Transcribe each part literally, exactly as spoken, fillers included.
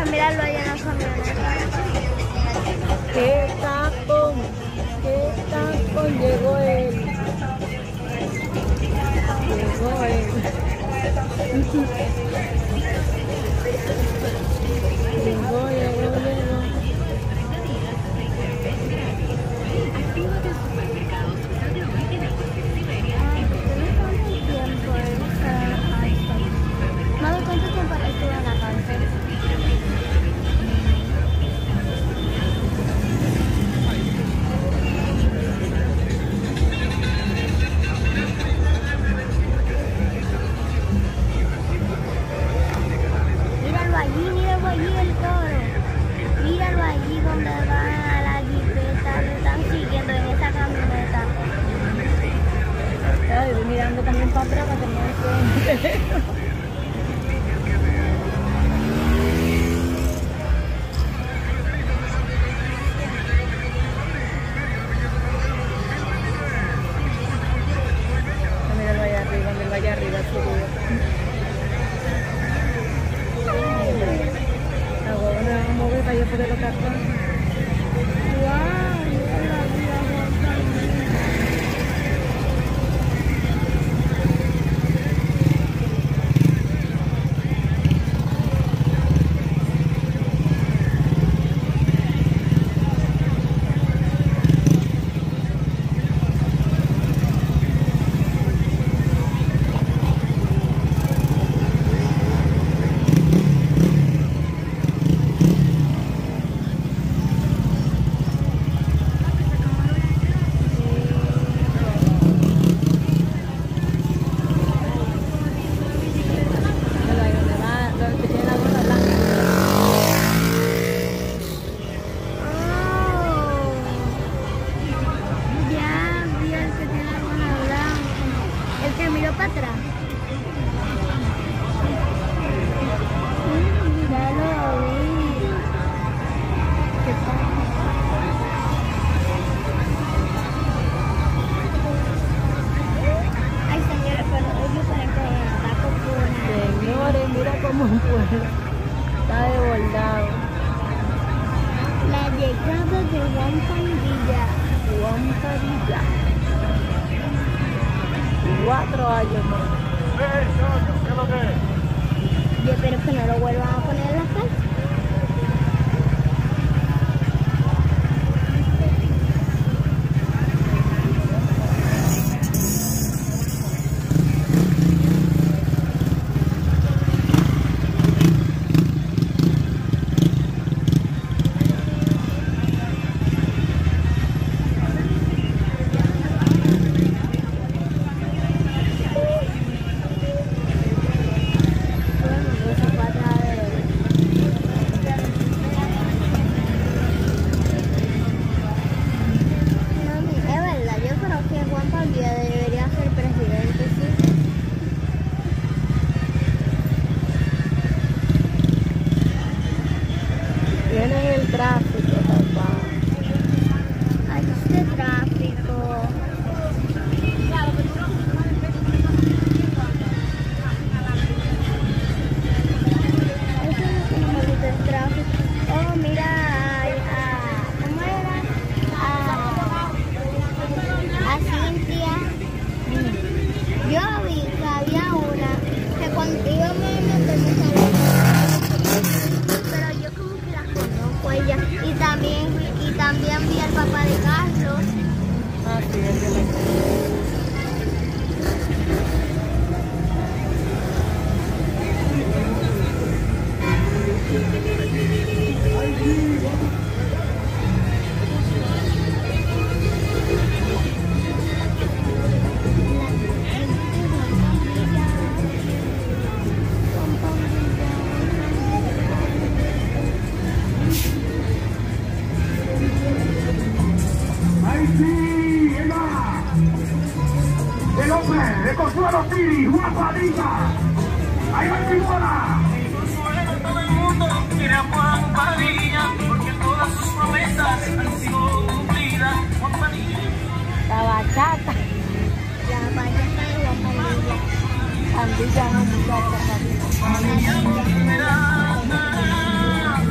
pues míralo allá en la camioneta. ¡Qué tapón! ¡Qué tapón! Llegó él. Llegó él. Llegó, llegó, llegó. Mami, ¿cuánto tiempo estuvo en la cárcel? Míralo allí, míralo allí el toro. Míralo allí donde va a la jipeta, lo están siguiendo en esa camioneta. Ay, voy mirando también para atrás para que no me quede. Allá arriba, seguro. La huevona me va a mover para yo poderlo captar. ¡Wow! Mira la vida, para atrás. Míralo ahí. ¿Qué pasa? Ay, señores, pero ellos saben que está con Señores, mira cómo fue. Está desbordado. la llegada de Juan Pandilla. Juan Pandilla. Cuatro años más. Yo espero que no lo vuelvan a poner en la cárcel. Viene el tráfico, papá. Ay, este tráfico. Eso es lo que no me gusta el tráfico. Oh, mira, a, ¿cómo era? A, a Cintia. Yo vi que había una que cuando yo me metí me salió, pero yo como que la conozco ella. Y también, y también vi al papá de Carlos. Ah, sí, es de la... ¡Ay, sí! ¡Emma! ¡El hombre de Consuelo City, Juan Pandilla! ¡Ahí va Simona! Todo el mundo quiere a Juan Pandilla porque todas sus promesas han sido cumplidas. Juan Pandilla. La bachata. La bachata de Juan Pandilla. Pandilla no, muchacha, pandilla. Pandilla volverá.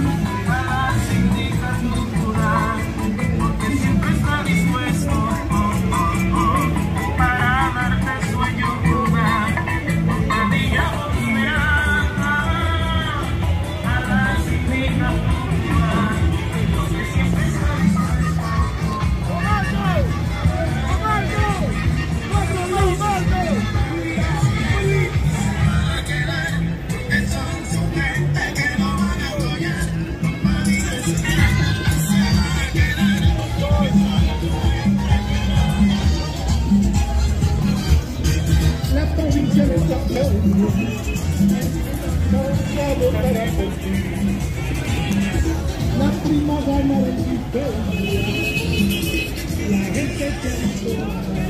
La prima gana de la gente que